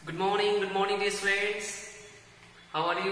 Good morning dear students, how are you.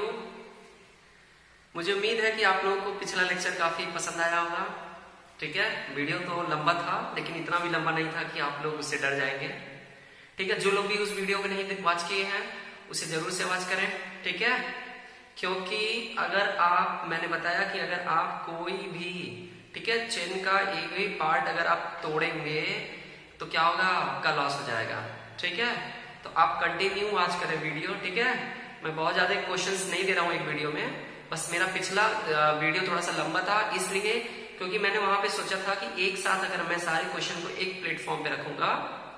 मुझे उम्मीद है कि आप लोगों को पिछला लेक्चर काफी पसंद आया होगा। ठीक है, वीडियो तो लंबा था लेकिन इतना भी लंबा नहीं था कि आप लोग उससे डर जाएंगे। ठीक है, जो लोग भी उस वीडियो को नहीं वॉच किए हैं उसे जरूर से वॉच करें। ठीक है, क्योंकि अगर आप, मैंने बताया कि अगर आप कोई भी, ठीक है, चेन का एक भी पार्ट अगर आप तोड़ेंगे तो क्या होगा, आपका लॉस हो जाएगा। ठीक है, तो आप कंटिन्यू वॉच करें वीडियो। ठीक है, मैं बहुत ज्यादा क्वेश्चंस नहीं दे रहा हूँ एक वीडियो में, बस मेरा पिछला वीडियो थोड़ा सा लंबा था इसलिए क्योंकि मैंने वहां पे सोचा था कि एक साथ अगर मैं सारे क्वेश्चन को एक प्लेटफॉर्म पे रखूंगा,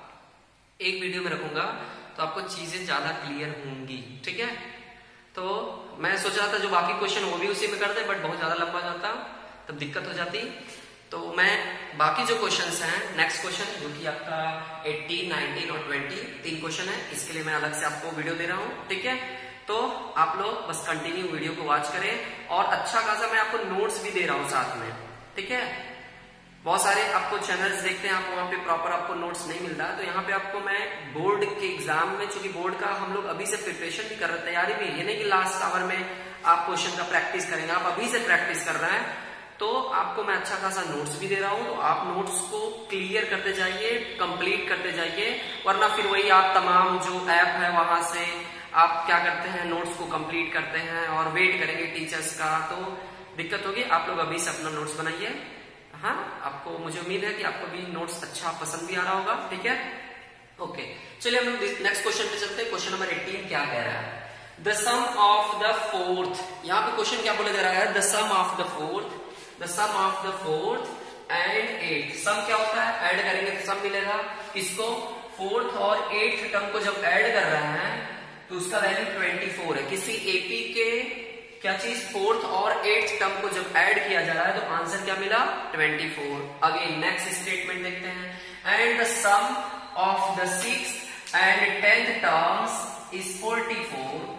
एक वीडियो में रखूंगा, तो आपको चीजें ज्यादा क्लियर होंगी। ठीक है, तो मैं सोच रहा था जो बाकी क्वेश्चन वो भी उसी में कर दे, बट बहुत ज्यादा लंबा जाता तब दिक्कत हो जाती। तो मैं बाकी जो क्वेश्चंस हैं, नेक्स्ट क्वेश्चन जो कि आपका 18, 19 और 20 तीन क्वेश्चन है, इसके लिए मैं अलग से आपको वीडियो दे रहा हूं। ठीक है, तो आप लोग बस कंटिन्यू वीडियो को वॉच करें और अच्छा खासा मैं आपको नोट्स भी दे रहा हूं साथ में। ठीक है, बहुत सारे आपको चैनल्स देखते हैं, आपको वहां पे प्रॉपर आपको नोट्स नहीं मिलता, तो यहाँ पे आपको मैं बोर्ड के एग्जाम में, चूंकि बोर्ड का हम लोग अभी से प्रिपरेशन भी कर रहे हैं, तैयारी भी, ये नहीं कि लास्ट आवर में आप क्वेश्चन का प्रैक्टिस करेंगे, आप अभी से प्रैक्टिस कर रहे हैं, तो आपको मैं अच्छा खासा नोट्स भी दे रहा हूं। तो आप नोट्स को क्लियर करते जाइए, कंप्लीट करते जाइए, वरना फिर वही आप तमाम जो ऐप है वहां से आप क्या करते हैं, नोट्स को कंप्लीट करते हैं और वेट करेंगे टीचर्स का, तो दिक्कत होगी। आप लोग अभी से अपना नोट्स बनाइए। हाँ, आपको, मुझे उम्मीद है कि आपको भी नोट्स अच्छा पसंद भी आ रहा होगा। ठीक है, ओके, चलिए हम लोग नेक्स्ट क्वेश्चन पे चलते हैं। क्वेश्चन नंबर 18 क्या कह रहा है, the sum of the fourth. यहाँ पे क्वेश्चन क्या बोला जा रहा है, the sum of the fourth, the sum of the fourth and eight. Sum क्या होता है, ऐड करेंगे तो सम मिलेगा। किसको, फोर्थ और एट्थ टर्म को जब ऐड कर रहे हैं तो उसका वैल्यू 24 है। किसी एपी के क्या चीज, फोर्थ और एट्थ टर्म को जब ऐड किया जा रहा है तो आंसर क्या मिला, 24। अगेन नेक्स्ट स्टेटमेंट देखते हैं, and the sum of the sixth and 10th terms is 44।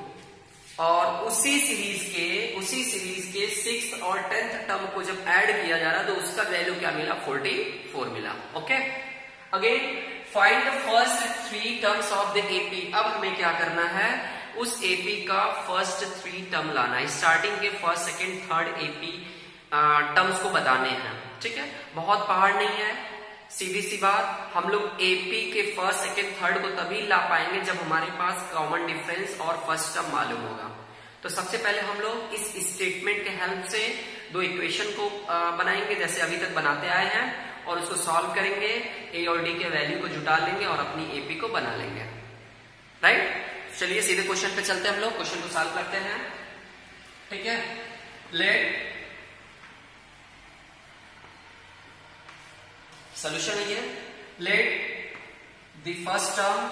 और उसी सीरीज के 6th और 10th टर्म को जब ऐड किया जा रहा है तो उसका वैल्यू क्या मिला, 44 मिला। Okay, again find the first 3 terms of the AP. अब हमें क्या करना है, उस एपी का फर्स्ट 3 टर्म लाना है, स्टार्टिंग के first, second, third AP terms को बताने हैं। ठीक है, बहुत पहाड़ नहीं है, सीधी सी बात, हम लोग एपी के फर्स्ट, सेकंड, थर्ड को तभी ला पाएंगे जब हमारे पास कॉमन डिफरेंस और फर्स्ट टर्म मालूम होगा। तो सबसे पहले हम लोग इस स्टेटमेंट के हेल्प से दो इक्वेशन को बनाएंगे जैसे अभी तक बनाते आए हैं, और उसको सॉल्व करेंगे, ए और डी के वैल्यू को जुटा लेंगे और अपनी एपी को बना लेंगे। राइट, चलिए सीधे क्वेश्चन पे चलते हैं, हम लोग क्वेश्चन को सॉल्व करते हैं। ठीक है, लेट सोल्यूशन है ये, let the first term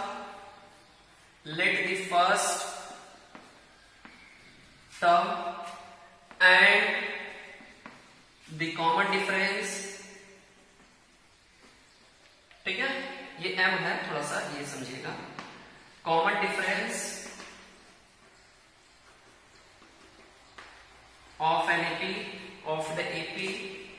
and the common difference. ठीक है, ये एम है, थोड़ा सा ये समझिएगा, common difference of an AP, of the AP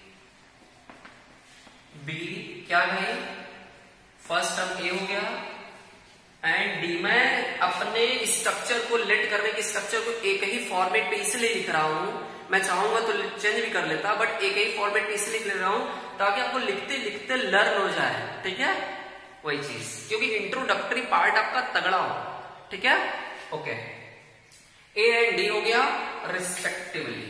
be, क्या है, फर्स्ट टर्म ए हो गया, एंड डी। मैं अपने स्ट्रक्चर को, लेट करने के स्ट्रक्चर को एक ही फॉर्मेट पे इसलिए लिख रहा हूं, मैं चाहूंगा तो चेंज भी कर लेता, बट एक ही फॉर्मेट पे इसलिए लिख रहा हूं ताकि आपको लिखते लिखते लर्न हो जाए। ठीक है, वही चीज, क्योंकि इंट्रोडक्टरी पार्ट आपका तगड़ा हो। ठीक है, ओके, ए एंड डी हो गया रिस्पेक्टिवली।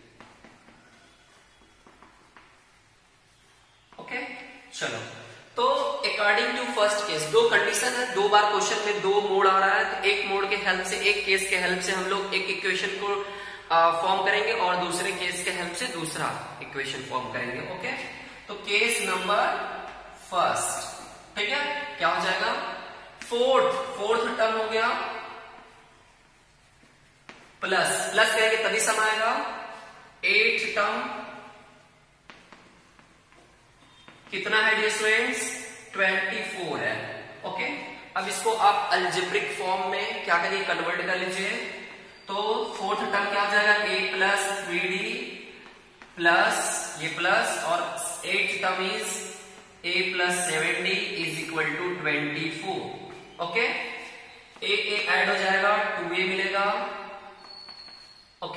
ओके, चलो, तो अकॉर्डिंग टू फर्स्ट केस, दो कंडीशन है, दो बार क्वेश्चन में दो मोड आ रहा है, तो एक मोड के हेल्प से, एक केस के हेल्प से हम लोग एक इक्वेशन को फॉर्म करेंगे और दूसरे केस के हेल्प से दूसरा इक्वेशन फॉर्म करेंगे। ओके, तो केस नंबर फर्स्ट, ठीक है, क्या हो जाएगा, फोर्थ टर्म हो गया, प्लस करेंगे तभी सम आएगा, 8th टर्म कितना है डियर स्टूडेंट्स, 24 है। ओके, अब इसको आप अलजेब्रिक फॉर्म में क्या करिए, कन्वर्ट कर लीजिए, तो फोर्थ टर्म क्या हो जाएगा, a प्लस 3d प्लस ये प्लस, और 8th term is a plus 7d is equal to 24। Okay, a add हो जाएगा 2a मिलेगा। ओके,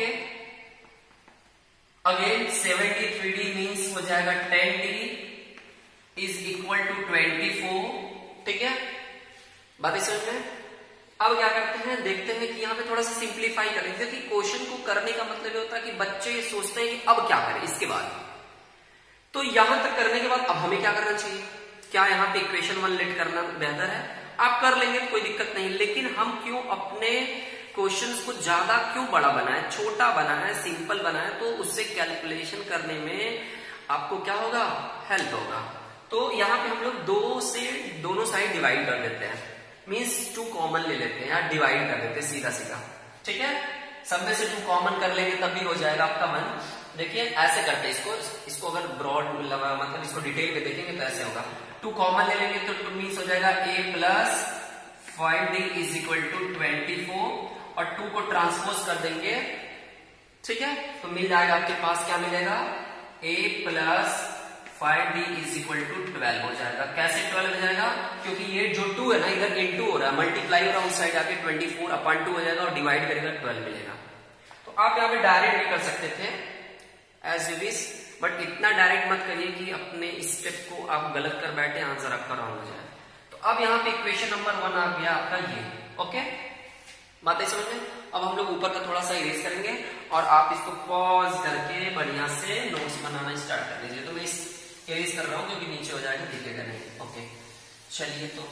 अगेन 73d मीन्स हो जाएगा 10d इज इक्वल टू 24। ठीक है, बात समझ में। अब क्या करते हैं, देखते हैं कि यहाँ पे थोड़ा सा सिंप्लीफाई करेंगे कि क्वेश्चन को करने का मतलब ये होता है कि बच्चे सोचते हैं कि अब क्या करें इसके बाद। तो यहां तक करने के बाद अब हमें क्या करना चाहिए, क्या यहाँ पे इक्वेशन 1 लेट करना बेहतर है? आप कर लेंगे तो कोई दिक्कत नहीं, लेकिन हम क्यों अपने क्वेश्चंस को ज्यादा क्यों बड़ा बनाए, छोटा बनाए, सिंपल बनाए, तो उससे कैलकुलेशन करने में आपको क्या होगा, हेल्प होगा। तो यहाँ पे हम लोग 2 से दोनों साइड डिवाइड कर देते हैं, मीन्स 2 कॉमन ले लेते हैं या डिवाइड कर देते हैं सीधा सीधा। ठीक है, सब में से 2 कॉमन कर लेंगे तब भी हो जाएगा आपका मन। देखिए ऐसे करते हैं इसको अगर ब्रॉड मतलब इसको डिटेल में देखेंगे तो ऐसे होगा, 2 कॉमन ले लेंगे तो 2 मीन्स हो जाएगा a plus 5d is equal to 24 और 2 को ट्रांसपोज कर देंगे। ठीक है, तो मिल जाएगा आपके पास क्या मिलेगा, a plus 5d is equal to 12 हो जाएगा। कैसे 12 हो जाएगा, क्योंकि ये जो 2 है ना इधर इनटू हो रहा है, मल्टीप्लाई हो रहा है, उस साइड आके 24/2 हो जाएगा और डिवाइड करेगा 12 मिलेगा। तो आप यहाँ पे डायरेक्ट भी कर सकते थे एज यू विश, बट इतना डायरेक्ट मत करिए कि अपने स्टेप को आप गलत कर बैठे, आंसर आपका रॉन्ग हो जाए। तो अब यहाँ पे इक्वेशन नंबर 1 आ गया आपका ये। ओके, बातें समझ में। अब हम लोग ऊपर का थोड़ा सा इरेज करेंगे और आप इसको पॉज करके बढ़िया से नोट्स बनाना स्टार्ट कर दीजिए। तो मैं इस इरेज कर रहा हूँ क्योंकि नीचे हो जाएगा, दिखेगा नहीं। ओके, चलिए तो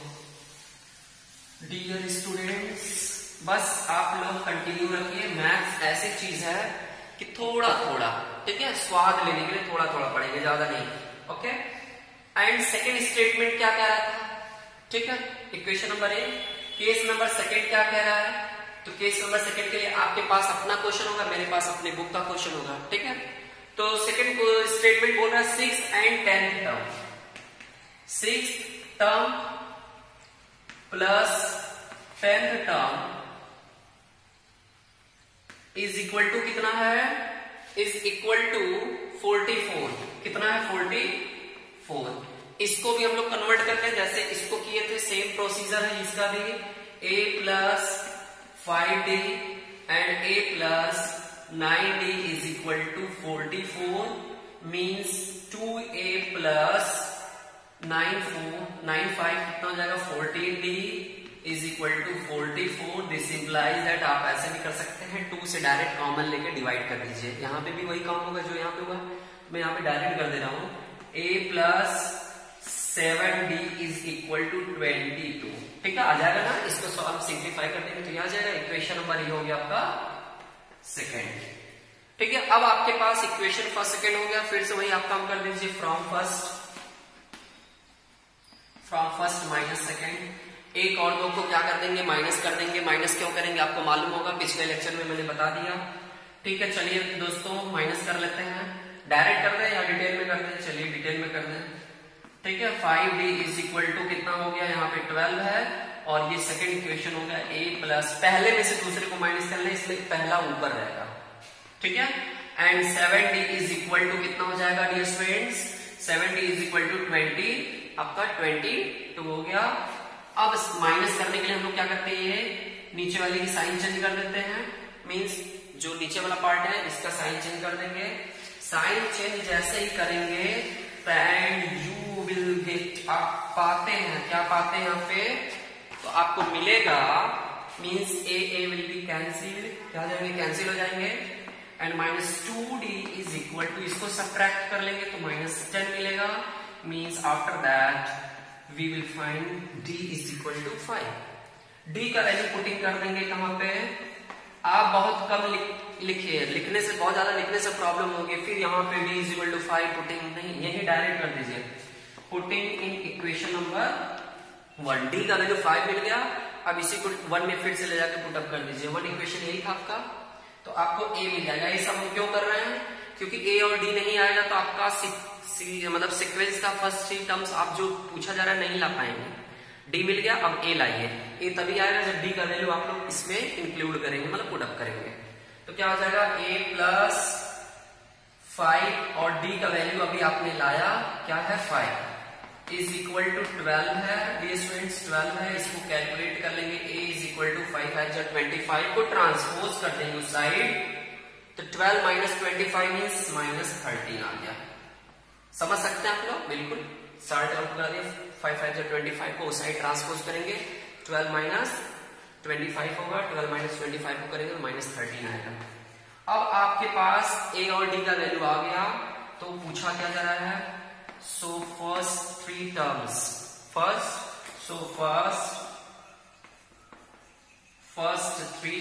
डियर स्टूडेंट्स, बस आप लोग कंटिन्यू रखिए। मैथ्स ऐसी चीज है कि थोड़ा थोड़ा, ठीक है, स्वाद लेने के लिए थोड़ा थोड़ा पढ़ेंगे, ज्यादा नहीं। ओके, एंड सेकेंड स्टेटमेंट क्या कह रहा था, ठीक है, इक्वेशन नंबर 1। केस नंबर 2 क्या कह रहा है, तो केस नंबर 2 के लिए आपके पास अपना क्वेश्चन होगा, मेरे पास अपने बुक का क्वेश्चन होगा। ठीक है, तो सेकेंड स्टेटमेंट बोल रहा है 6th and 10th term, 6th term plus 10th term is equal to कितना है, इज इक्वल टू 44। कितना है, 44। इसको भी हम लोग कन्वर्ट करते हैं जैसे इसको किए थे, सेम प्रोसीजर है इसका भी। a plus 5d and a plus 9d is equal to 44 means 2a plus 9 5 कितना हो जाएगा, 14d is equal to 44। This implies that आप ऐसे भी कर सकते हैं, 2 से डायरेक्ट कॉमन लेके डिवाइड कर दीजिए। यहाँ पे भी वही काम होगा जो यहाँ पे होगा, मैं यहाँ पे डायरेक्ट कर दे रहा हूँ। a plus 7d is equal to 22। ठीक है, आ जाएगा ना, इसको हम सिंप्लीफाई कर देंगे तो यहाँ आ जाएगा। इक्वेशन नंबर ये हो गया आपका 2nd। ठीक है, अब आपके पास इक्वेशन फर्स्ट 2nd हो गया, फिर से वही आप काम कर दीजिए, फ्रॉम फर्स्ट माइनस 2nd। 1 और 2 को क्या कर देंगे, माइनस कर देंगे। माइनस क्यों करेंगे आपको मालूम होगा, पिछले लेक्चर में मैंने बता दिया। ठीक है, चलिए दोस्तों माइनस कर लेते हैं, डायरेक्ट कर दें या डिटेल में कर दें, चलिए डिटेल में कर दें। ठीक है, 5d इज इक्वल टू कितना हो गया, यहाँ पे 12 है और ये सेकंड इक्वेशन हो गया a प्लस, पहले में से दूसरे को माइनस कर ले इसलिए पहला ऊपर रहेगा। ठीक है, and 7d is equal to कितना हो जाएगा dear students, 7d is equal to 20, आपका 22 हो गया। अब माइनस करने के लिए हम लोग क्या करते हैं, ये नीचे वाले की साइन चेंज कर देते हैं, मीन्स जो नीचे वाला पार्ट है इसका साइन चेंज कर देंगे। साइन चेंज जैसे ही करेंगे एंड यू विल गेट, आप पाते हैं, क्या पाते हैं यहाँ पे, तो आपको मिलेगा means a will be cancel, क्या हो जाएंगे, कैंसिल हो जाएंगे। And -2d is equal to, इसको सब्ट्रैक्ट कर लेंगे तो -10 मिलेगा, means after that we will find d is equal to 5। d का वैल्यू पुटिंग कर देंगे कहां पे, आप बहुत कम लिखिए, लिखने से बहुत ज्यादा लिखने से प्रॉब्लम होगी, फिर यहाँ पे d is equal to 5 putting नहीं, यही डायरेक्ट कर दीजिए, putting in equation number 1। d का वैल्यू 5 मिल गया, अब इसी को 1 में फिर से ले जाकर पुट अप कर दीजिए। 1 इक्वेशन यही था आपका, तो आपको a मिल जाएगा। ये सब हम क्यों कर रहे हैं, क्योंकि a और d नहीं आएगा तो आपका मतलब सीक्वेंस का फर्स्ट 3 टर्म्स आप जो पूछा जा रहा है नहीं ला पाएंगे। d मिल गया, अब a लाइए, a तभी आएगा जब d का वैल्यू आप लोग इसमें इंक्लूड करेंगे, मतलब पुट अप करेंगे। तो क्या हो जाएगा, a प्लस 5 और d का वैल्यू अभी आपने लाया क्या है 5 इज इक्वल टू 12 है, डियर स्टूडेंट्स 12 है, इसको कैलकुलेट कर लेंगे, a इज इक्वल 5 5 जा 25 को ट्रांसपोज कर देंगे उस साइड, तो 12 माइनस 25 मीन्स माइनस 13 आ गया। समझ सकते हैं आप लोग? बिल्कुल साइड आउट कर दिया, 5 5 जा 25 को उस साइड ट्रांसपोज करेंगे, 12 माइनस 25 होगा, 12 माइनस 25 को करेंगे तो माइनस 13 आएगा। अब आपके पास ए और डी का वैल्यू आ गया, तो पूछा क्या जा रहा है? So first three terms, first three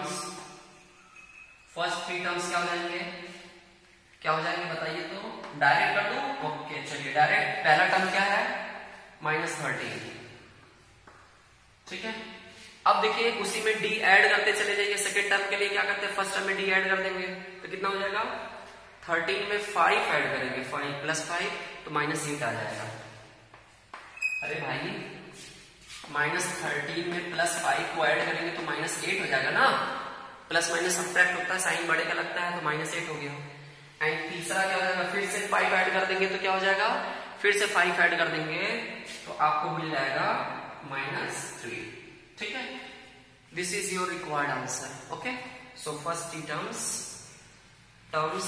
terms क्या हो जाएंगे? क्या हो जाएंगे बताइए तो? डायरेक्ट कर दूं? ओके चलिए डायरेक्ट। पहला टर्म क्या है? माइनस 13, ठीक है। अब देखिए उसी में डी ऐड करते चले जाइए। सेकेंड टर्म के लिए क्या करते हैं? फर्स्ट टर्म में डी ऐड कर देंगे तो कितना हो जाएगा? 13 में 5 ऐड करेंगे, 5 प्लस 5 तो माइनस 8 आ जाएगा। अरे भाई माइनस 13 में प्लस 5 को ऐड करेंगे तो माइनस 8 हो जाएगा ना। प्लस माइनस सब्ट्रैक्ट होता है, साइन बड़े का लगता है, तो माइनस 8 हो गया। एंड तीसरा क्या हो जाएगा? फिर से 5 ऐड कर देंगे तो क्या हो जाएगा? फिर से 5 ऐड कर देंगे तो आपको मिल जाएगा माइनस 3, ठीक है। This is your required answer. Okay, so first three terms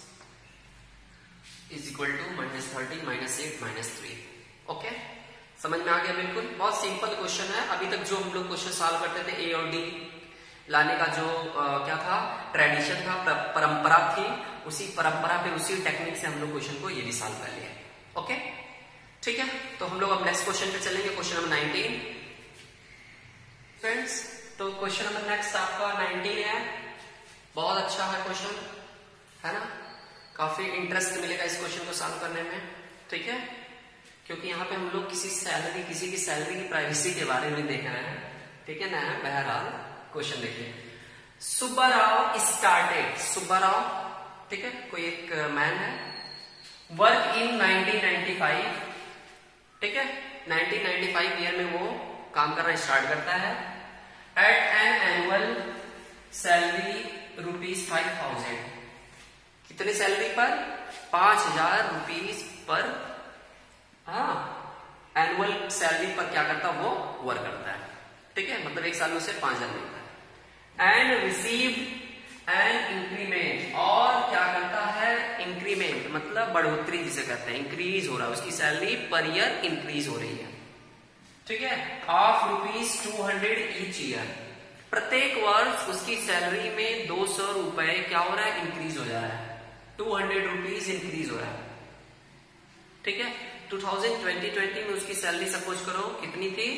is equal to minus 13 minus 8 minus 3। Okay, समझ में आ गया? बिल्कुल बहुत सिंपल क्वेश्चन है। अभी तक जो हम लोग क्वेश्चन सॉल्व करते थे ए और डी लाने का जो क्या था, ट्रेडिशन था, परंपरा थी, उसी परंपरा पे उसी टेक्निक से हम लोग क्वेश्चन को ये भी सॉल्व कर लिया। ओके ठीक है, तो हम लोग अब नेक्स्ट क्वेश्चन पे चलेंगे, क्वेश्चन नंबर 19 फ्रेंड्स। तो क्वेश्चन नंबर नेक्स्ट आपका 19 है। बहुत अच्छा है क्वेश्चन, है ना, काफी इंटरेस्ट मिलेगा इस क्वेश्चन को सॉल्व करने में, ठीक है, क्योंकि यहाँ पे हम लोग किसी की सैलरी की प्राइवेसी के बारे में देख रहे हैं, ठीक है ना। बहरहाल क्वेश्चन देखिए, सुब्बाराव स्टार्टेड, सुब्बाराव ठीक है, कोई एक मैन है, वर्क इन 1995, ठीक है, 1995 ईयर में वो काम करना स्टार्ट करता है। एट एन एनुअल सैलरी ₹5,000, कितनी सैलरी पर? 5,000 रुपीज पर, हाँ, एनुअल सैलरी पर क्या करता वो वर्क करता है, ठीक है, मतलब एक साल में उसे 5,000 मिलता है। एंड रिसीव्ड एन इंक्रीमेंट, और क्या करता है? इंक्रीमेंट मतलब बढ़ोतरी जिसे कहते हैं, इंक्रीज हो रहा है, उसकी सैलरी पर ईयर इंक्रीज हो रही है, ठीक है, ऑफ ₹200 ईच ईयर, प्रत्येक वर्ष उसकी सैलरी में 200 रुपए क्या हो रहा है? इंक्रीज हो जा रहा है, 200 रुपीज इंक्रीज हो रहा है, ठीक है। 2020 में उसकी सैलरी सपोज करो कितनी थी?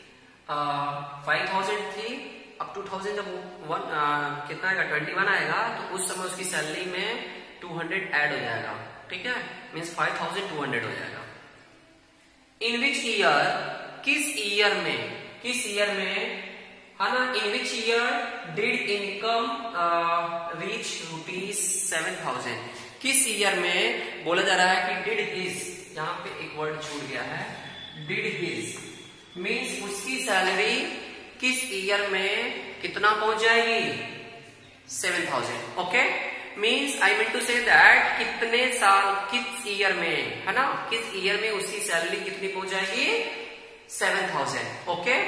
5,000 थी। अब 2000 जब कितना आएगा? 21 आएगा, तो उस समय उसकी सैलरी में 200 ऐड हो जाएगा, ठीक है, मीन्स 5,200 हो जाएगा। इन विच ईयर, किस ईयर में, है ना, in which year did income reach ₹7,000, किस ईयर में बोला जा रहा है कि डिड हिज, यहाँ पे एक वर्ड छूट गया है, डिड हिज मीन्स उसकी सैलरी किस ईयर में कितना पहुंच जाएगी? 7,000। Okay, means I mean to say that कितने साल, किस ईयर में, है ना, किस ईयर में उसकी सैलरी कितनी पहुंच जाएगी? 7,000। Okay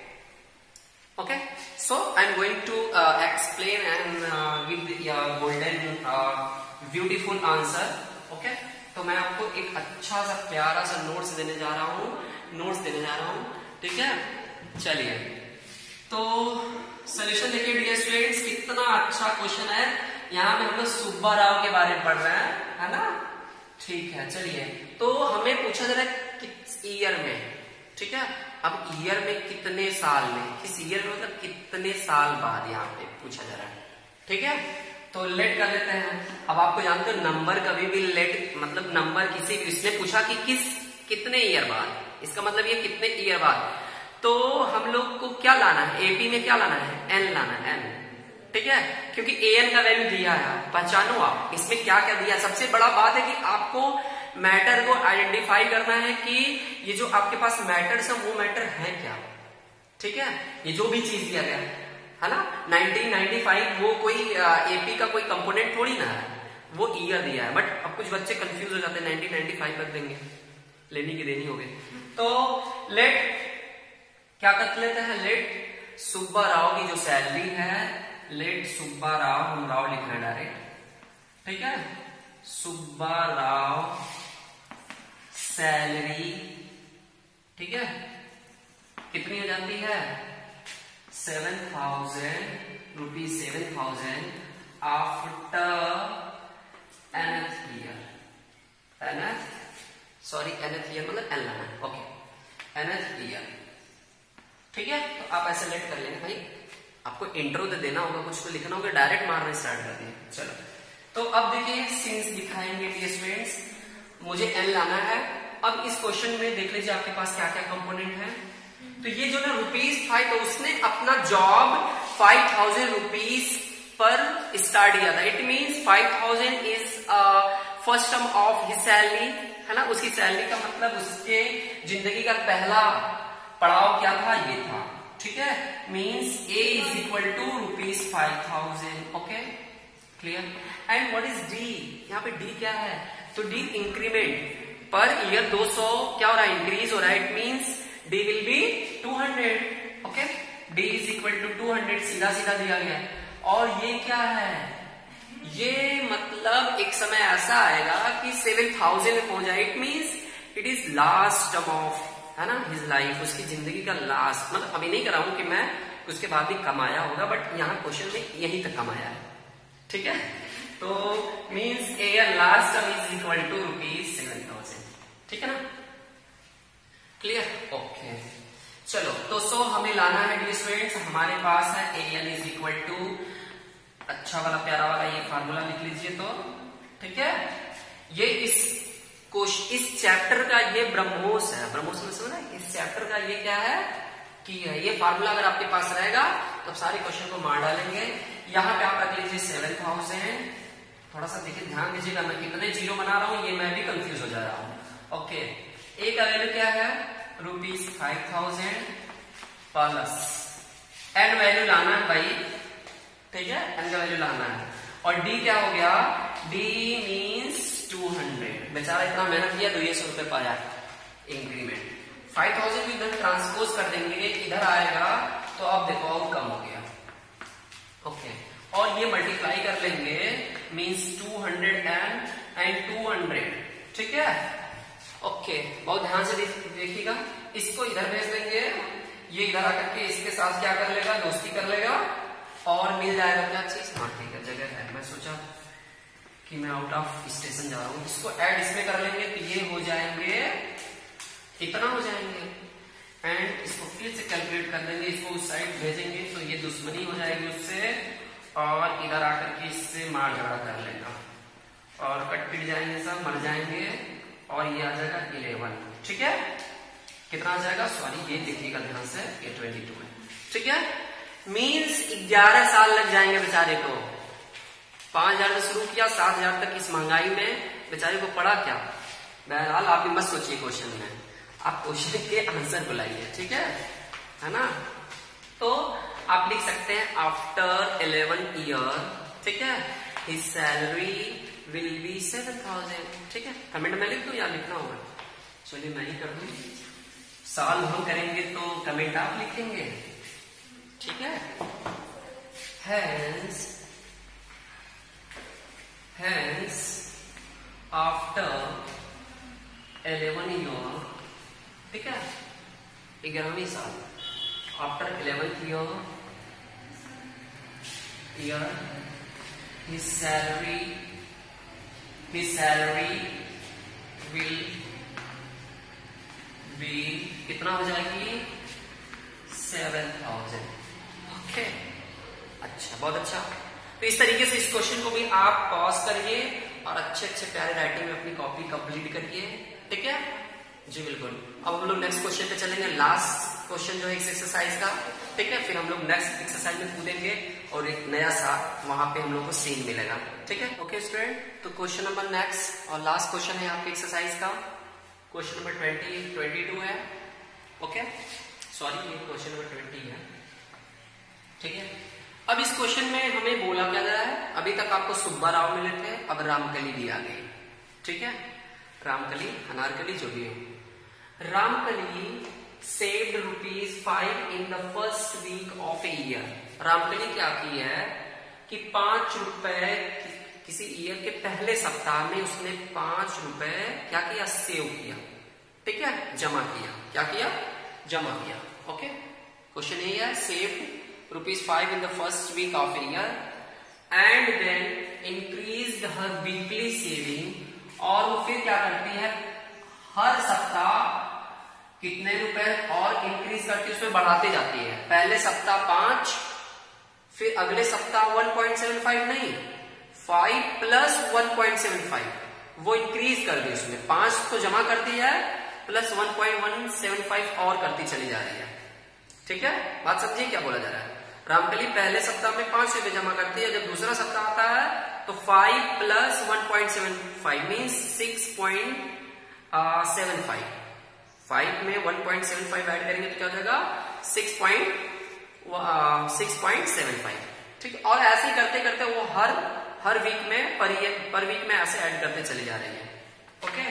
okay, so I am going to explain and give golden beautiful answer. Okay, तो मैं आपको एक अच्छा सा प्यारा सा नोट्स देने जा रहा हूं, ठीक है। चलिए, तो सोल्यूशन देखिए डियर स्टूडेंट्स, कितना अच्छा क्वेश्चन है। यहाँ पे हम लोग सुब्बाराव के बारे में पढ़ रहे हैं, है ना, ठीक है। चलिए, तो हमें पूछा जा रहा है किस ईयर में, ठीक है। अब ईयर में कितने साल में, किस ईयर में मतलब कितने साल बाद यहाँ पे पूछा जा रहा है, ठीक है। तो लेट कर लेते हैं। अब आपको जानते हो नंबर कभी भी लेट मतलब नंबर किसने पूछा कि कितने ईयर बाद, इसका मतलब ये कितने ईयर बाद, तो हम लोग को क्या लाना है? एपी में क्या लाना है? एन लाना है, एन, ठीक है, क्योंकि एन का वैल्यू दिया है, पहचानो आप इसमें क्या क्या दिया। सबसे बड़ा बात है कि आपको मैटर को आइडेंटिफाई करना है कि ये जो आपके पास मैटर्स है वो मैटर है क्या, ठीक है। ये जो भी चीज दिया गया है ना, 1995 वो कोई एपी का कोई कंपोनेंट थोड़ी ना है, वो ईयर दिया है। बट अब कुछ बच्चे कंफ्यूज हो जाते हैं, 1995 रख देंगे, लेनी की देनी हो गई। तो लेट क्या कर लेते हैं? लेट सुब्बा राव की जो सैलरी है, लेट सुब्बा राव, हम राव लिख रहे हैं डायरेक्ट, ठीक है, सुब्बा राव सैलरी, ठीक है, कितनी हो जाती है 7,000 rupees, 7,000 after nth year, nth year मतलब एन लाना है, ओके, nth ईयर, ठीक है। तो आप ऐसे लेट कर लेंगे भाई, आपको इंट्रो तो देना होगा, कुछ तो लिखना होगा, डायरेक्ट मारना स्टार्ट कर दिए। चलो तो अब देखिए सीन्स दिखाएंगे डियर स्टूडेंट्स, मुझे एन लाना है। अब इस क्वेश्चन में देख लीजिए आपके पास क्या क्या कंपोनेंट है। तो ये जो ना ₹5 तो उसने अपना जॉब 5,000 रुपीज पर स्टार्ट किया था। It means 5,000 is first term of his salary, है ना, उसकी सैलरी का मतलब उसके जिंदगी का पहला पड़ाव क्या था, ये था, ठीक है। Means A is equal to ₹5,000, okay, clear. And what is D, यहाँ पे D क्या है, तो D इंक्रीमेंट पर ईयर 200 क्या हो रहा है, इंक्रीज हो रहा है। It means D will be 200, okay, D is equal to 200, सीधा सीधा दिया गया है। और ये क्या है, ये मतलब एक समय ऐसा आएगा कि 7,000 में पहुंच जाए। It means it is last term of, है ना, हिज लाइफ, उसकी जिंदगी का लास्ट, मतलब अभी नहीं कर रहा हूं कि मैं उसके बाद भी कमाया होगा, बट यहाँ क्वेश्चन में यहीं तक कमाया है, ठीक है। तो means a last term is equal to ₹7,000, ठीक है ना, क्लियर, ओके। चलो तो सो हमें लाना है डियर स्टूडेंट्स, हमारे पास है AN इज इक्वल टू, अच्छा वाला प्यारा वाला ये फार्मूला लिख लीजिए तो, ठीक है। ये इस चैप्टर का ये ब्रह्मोस है, ब्रह्मोस में समझ रहे हैं, इस चैप्टर का ये क्या है कि ये फार्मूला अगर आपके पास रहेगा तो सारे क्वेश्चन को मार डालेंगे। यहाँ पे आप रख लीजिए 7,000, थोड़ा सा देखिए ध्यान दीजिएगा, मैं कितने जीरो बना रहा हूँ ये मैं भी कंफ्यूज हो जा रहा हूँ, ओके। ए का वैल्यू क्या है ₹5,000 प्लस एन वैल्यू लाना है भाई, ठीक है, एन का वैल्यू लाना है। और डी क्या हो गया, डी मींस 200, बेचारा इतना मेहनत किया, 200 रुपए पाया इंक्रीमेंट। 5,000 को इधर ट्रांसपोज कर देंगे, इधर आएगा तो अब देखो अब कम हो गया, ओके। और ये मल्टीप्लाई कर लेंगे, मींस 200 एंड 200, ठीक है, ओके। बहुत ध्यान से देखिएगा, इसको इधर भेज देंगे, ये इधर आकर के इसके साथ क्या कर लेगा, दोस्ती कर लेगा और मिल जाएगा क्या चीज, हाँ ठीक है, जगह है। मैं सोचा कि मैं आउट ऑफ स्टेशन जा रहा हूँ, इसको ऐड इसमें कर लेंगे तो ये हो जाएंगे, इतना हो जाएंगे, एंड इसको फिर से कैलकुलेट कर देंगे, इसको उस साइड भेजेंगे तो ये दुश्मनी हो जाएगी उससे, और इधर आकर के इससे मार झगड़ा कर लेगा और कट पिट जाएंगे, सब मर जाएंगे, और ये आ जाएगा 11, ठीक है। कितना आ जाएगा, सॉरी ये देखिएगा ध्यान से, ये 22 है, ठीक है। मींस 11 साल लग जाएंगे बेचारे को, 5,000 से शुरू किया, 7,000 तक इस महंगाई में बेचारे को पड़ा क्या। बहरहाल आप भी मत सोचिए क्वेश्चन में, आप क्वेश्चन के आंसर को लाइए, ठीक है ना। तो आप लिख सकते हैं आफ्टर 11 ईयर, ठीक है, हिज सैलरी विल बी 7,000, ठीक है। कमेंट में लिख दूं या लिखना होगा, चलिए मैं ही कर दूं, सॉल्व हम करेंगे तो कमेंट आप लिखेंगे, ठीक है। Hence after 11 ईयर, ठीक है, 11वीं साल, after 11th year his salary will be कितना हो जाएगी, 7,000, ओके। अच्छा, बहुत अच्छा। तो इस तरीके से इस क्वेश्चन को भी आप पॉज करिए और अच्छे अच्छे प्यारे राइटिंग में अपनी कॉपी कंप्लीट करिए, ठीक है जी, बिल्कुल। अब हम लोग नेक्स्ट क्वेश्चन पे चलेंगे, लास्ट क्वेश्चन जो है इस एक्सरसाइज का, ठीक है। फिर हम लोग नेक्स्ट एक्सरसाइज में कूदेंगे और एक नया सा वहां पे हम लोग को सीन मिलेगा, ठीक है, ओके स्टूडेंट। तो क्वेश्चन नंबर नेक्स्ट और लास्ट क्वेश्चन है आपके एक्सरसाइज का, क्वेश्चन नंबर 22 है, ओके, सॉरी ये क्वेश्चन नंबर 20 है, ठीक है। अब इस क्वेश्चन में हमें बोला क्या जा रहा है, अभी तक आपको सुब्बा राव मिले थे, अब रामकली भी आ गई, ठीक है, रामकली अनारकली जो भी हो। Ramkali saved ₹5 in the first week of a year। Ramkali क्या की है कि 5 रुपए किसी ईयर के पहले सप्ताह में उसने 5 रुपए क्या किया, सेव किया, ठीक है, जमा किया। क्या किया, जमा किया। ओके, क्वेश्चन यही है, saved ₹5 in the first week of a year and then increased her weekly saving। और वो फिर क्या करती है, हर सप्ताह कितने रुपए और इंक्रीज करती है, उसमें बढ़ाते जाती है। पहले सप्ताह 5, फिर अगले सप्ताह 1.75 नहीं, 5 + 1.75 वो इंक्रीज कर दी उसमें। 5 तो जमा करती है प्लस 1.175 और करती चली जा रही है। ठीक है, बात समझिए क्या बोला जा रहा है। रामकली पहले सप्ताह में 5 रुपए जमा करती है, जब दूसरा सप्ताह आता है तो 5 + 1.75 मीन्स 6.75। 5 में 1.75 ऐड करेंगे तो क्या हो जाएगा, 6.75। ठीक है, और ऐसे ही करते करते वो हर वीक में पर वीक में ऐसे ऐड करते चले जा रही है। Okay,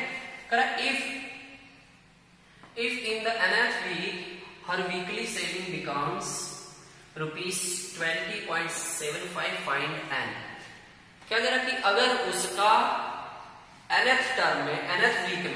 if in the nth week her weekly saving becomes ₹20.75, find n। क्या कह रहा कि अगर उसका nth टर्म में, nth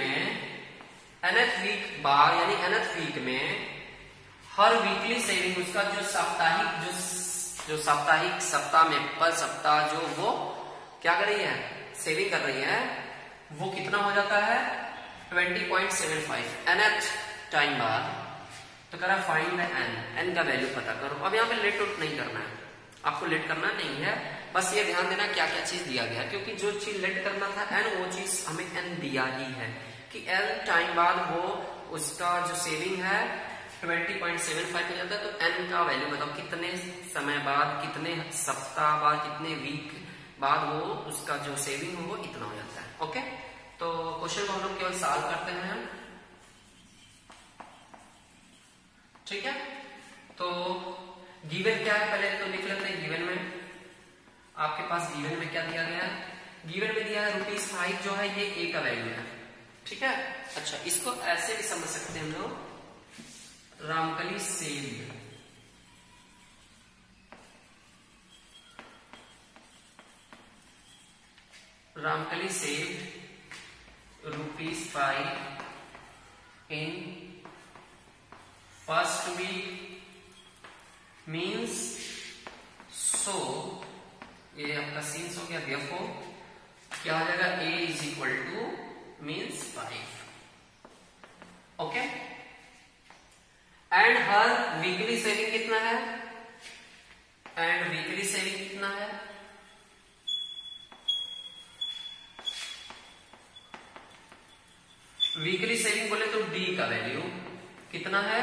वीक बाद यानी nth वीक में हर वीकली सेविंग, उसका जो साप्ताहिक सप्ताह में पर सप्ताह जो वो क्या कर रही है, सेविंग कर रही है, वो कितना हो जाता है 20.75 nth टाइम बाद। तो कह रहा फाइंड n का वैल्यू पता करो। अब यहाँ पे लेट आउट नहीं करना है, आपको लेट करना नहीं है, बस ये ध्यान देना क्या क्या चीज दिया गया, क्योंकि जो चीज लेट करना था n, वो चीज हमें n दिया ही है कि n टाइम बाद वो उसका जो सेविंग है 20.75 हो जाता है। तो n का वैल्यू बताओ, कितने समय बाद, कितने सप्ताह बाद, कितने वीक बाद वो उसका जो सेविंग हो वो इतना हो जाता है। ओके, तो क्वेश्चन को हम लोग केवल सॉल्व करते हैं हम। ठीक है, तो गिवन क्या है पहले तो लिख लेते हैं। गिवन में आपके पास गिवन में क्या दिया गया है, गिवन में दिया है ₹5 जो है ये a का वैल्यू है। ठीक है, अच्छा इसको ऐसे भी समझ सकते हैं हम लोग, Ramkali saved ₹5 in first week means, so ये आपका सीन्स हो गया, therefore क्या हो जाएगा, a = means 5। ओके, एंड हर वीकली सेविंग कितना है, वीकली सेविंग बोले तो d का वैल्यू कितना है,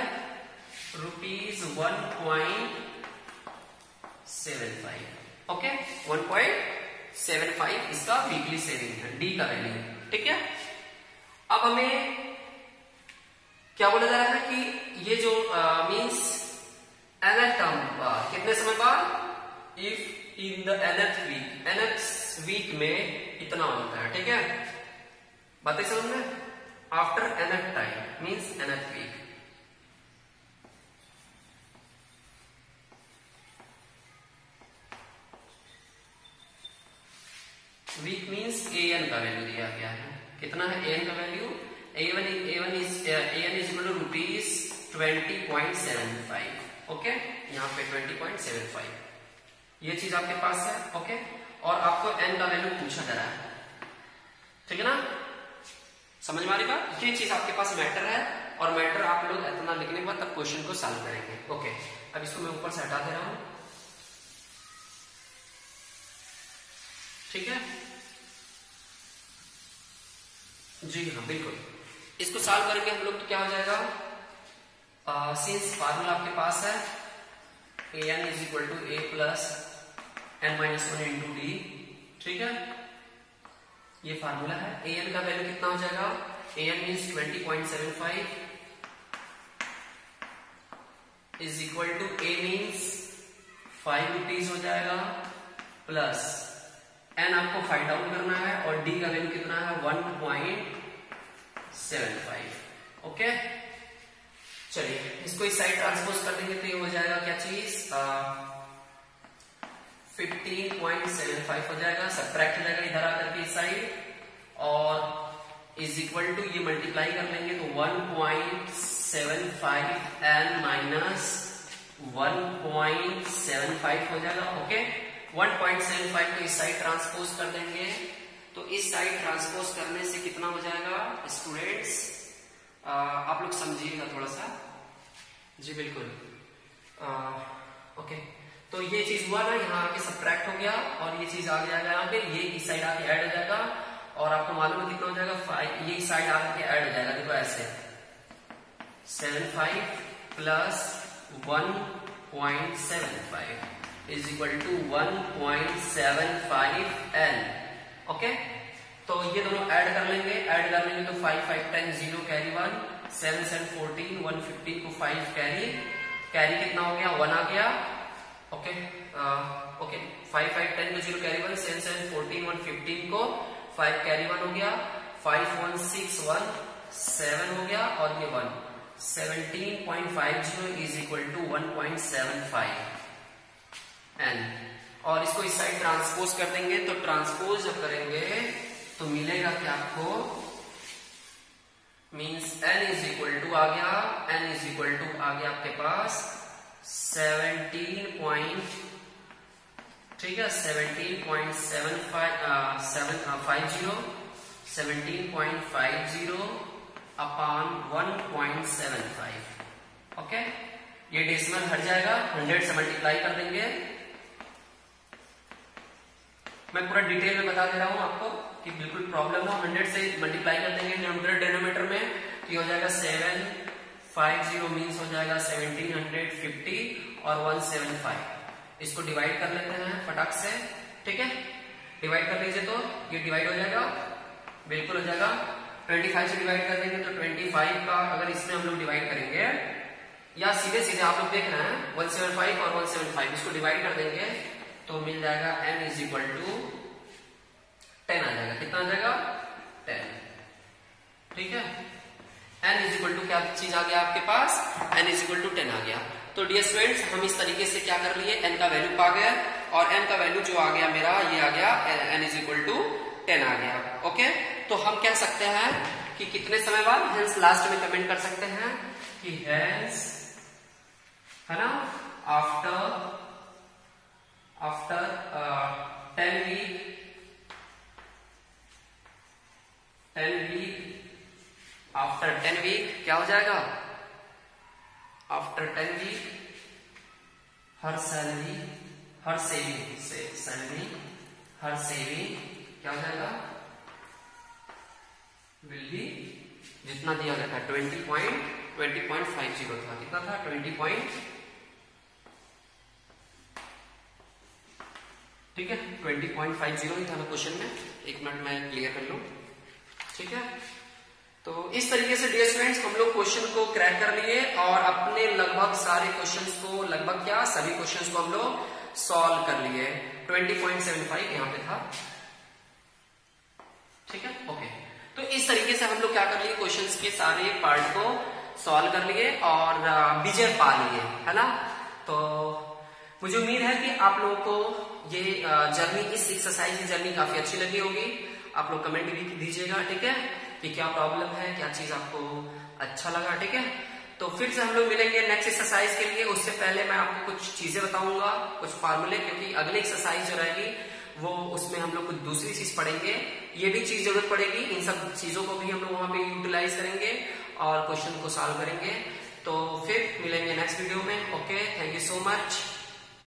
₹1.75। ओके, 1.75 इसका वीकली सेविंग है, d का वैल्यू। ठीक है, अब हमें क्या बोला जा रहा है कि ये जो मीन्स nth टर्म बाद, कितने समय बाद, if in the nth week में इतना हो जाता है। ठीक है, बातें समझ में, after nth time means nth week. Week means an का वैल्यू दिया गया है, कितना है an का वैल्यू, an is ₹20.75। ओके, यहाँ पे 20.75 ये चीज आपके पास है। ओके, और आपको n का वैल्यू पूछा जा रहा है। ठीक है ना, समझ में आ रही बात, ये चीज आपके पास मैटर है, और मैटर आप लोग इतना लिखने के बाद तब क्वेश्चन को सॉल्व करेंगे। ओके, अब इसको मैं ऊपर से हटा दे रहा हूं। ठीक है जी, हाँ बिल्कुल, इसको सॉल्व करेंगे हम लोग तो क्या हो जाएगा, सिंस फार्मूला आपके पास है an = a + n-1 × d। ठीक है, ये फार्मूला है। an का वैल्यू कितना हो जाएगा, an मीन्स 20.75 = a मीन्स ₹5 हो जाएगा, प्लस n आपको फाइंड आउट करना है, और d का वैल्यू कितना है 1.75। ओके, चलिए इसको इस साइड ट्रांसपोज कर देंगे तो ये हो जाएगा क्या चीज 15.75 हो जाएगा, सब्ट्रैक्ट हो जाएगा इधर आकर के इस साइड, और इज इक्वल टू ये मल्टीप्लाई कर लेंगे तो 1.75 n माइनस 1.75 हो जाएगा। ओके 1.75 को इस साइड ट्रांसपोज कर देंगे तो इस साइड ट्रांसपोज करने से कितना हो जाएगा स्टूडेंट्स, आप लोग समझिएगा थोड़ा सा जी, बिल्कुल। ओके तो ये चीज हुआ ना, यहाँ आके सब्ट्रैक्ट हो गया और ये चीज आ जाएगा यहाँ पे, ये इस साइड आके ऐड हो जाएगा और आपको मालूम है कितना हो जाएगा 5, ये इस साइड आके ऐड हो जाएगा, देखो ऐसे 75 plus 1.75 is equal to 1.75 n। Okay तो ये दोनों ऐड कर लेंगे, तो 5 5 10 0 कैरी 1, 7 7 14 115 को 5 कैरी कितना हो गया 1 आ गया। ओके 5 5 10 को 0 कैरी 1, 7 7 14 115 को 5 कैरी 1 हो गया, 5 1 6 1 7 हो गया और ये 1 17.50 इज इक्वल टू 1.75 n। और इसको इस साइड ट्रांसपोज कर देंगे तो ट्रांसपोज जब करेंगे तो मिलेगा क्या आपको, means n is equal to आ गया, आपके पास 17.50 अपॉन 1.75। ओके ये डेसिमल हट जाएगा, 100 से मल्टीप्लाई कर देंगे। मैं पूरा डिटेल में बता दे रहा हूं आपको कि बिल्कुल प्रॉब्लम ना, 100 से मल्टीप्लाई कर देंगे न्यूमरेटर डिनोमिनेटर में तो ये हो जाएगा 750 मीन्स हो जाएगा 1750 और 175। इसको डिवाइड कर लेते हैं फटाक से, ठीक है डिवाइड कर लीजिए तो ये डिवाइड हो जाएगा, बिल्कुल हो जाएगा। 25 से डिवाइड कर देंगे तो 25 का अगर इसमें हम लोग डिवाइड करेंगे या सीधे सीधे आप लोग देख रहे हैं 175 और 175 इसको डिवाइड कर देंगे तो मिल जाएगा n इज इक्वल टू 10 आ जाएगा, कितना आ जाएगा 10, ठीक है। n इज इक्वल टू क्या चीज आ गया आपके पास, n इज इक्वल टू 10 आ गया। तो डियर स्टूडेंट्स हम इस तरीके से क्या कर लिए, n का वैल्यू पा गया और n का वैल्यू जो आ गया मेरा ये आ गया n इज इक्वल टू 10 आ गया। ओके तो हम कह सकते हैं कि कितने समय बाद, हेंस लास्ट में कमेंट कर सकते हैं कि हेंस है ना आफ्टर 10 वीक आफ्टर 10 वीक क्या हो जाएगा, आफ्टर 10 वीक हर सेविंग क्या हो जाएगा, विल बी जितना दिया गया था 20.50 था, कितना था 20. ठीक है 20.50 ही था ना क्वेश्चन में, एक मिनट में क्लियर कर लूं, ठीक है। तो इस तरीके से डियर स्टूडेंट्स हम लोग क्वेश्चन को क्रैक कर लिए और अपने लगभग सारे क्वेश्चंस को, लगभग क्या सभी क्वेश्चंस को हम लोग सॉल्व कर लिए। 20.75 यहाँ पे था, ठीक है ओके। तो इस तरीके से हम लोग क्या कर लिए, क्वेश्चंस के सारे पार्ट को सॉल्व कर लिए और विजय पा लिए, है ना। तो मुझे उम्मीद है कि आप लोगों को ये जर्नी, इस एक्सरसाइज की जर्नी काफी अच्छी लगी होगी। आप लोग कमेंट भी दीजिएगा, ठीक है, कि क्या प्रॉब्लम है, क्या चीज आपको अच्छा लगा, ठीक है। तो फिर से हम लोग मिलेंगे नेक्स्ट एक्सरसाइज के लिए। उससे पहले मैं आपको कुछ चीजें बताऊंगा, कुछ फार्मूले, क्योंकि अगली एक्सरसाइज जो रहेगी वो उसमें हम लोग कुछ दूसरी चीज पढ़ेंगे, ये भी चीज जरूरत पड़ेगी। इन सब चीजों को भी हम लोग वहां पे यूटिलाइज करेंगे और क्वेश्चन को सॉल्व करेंगे। तो फिर मिलेंगे नेक्स्ट वीडियो में। Okay, thank you so much.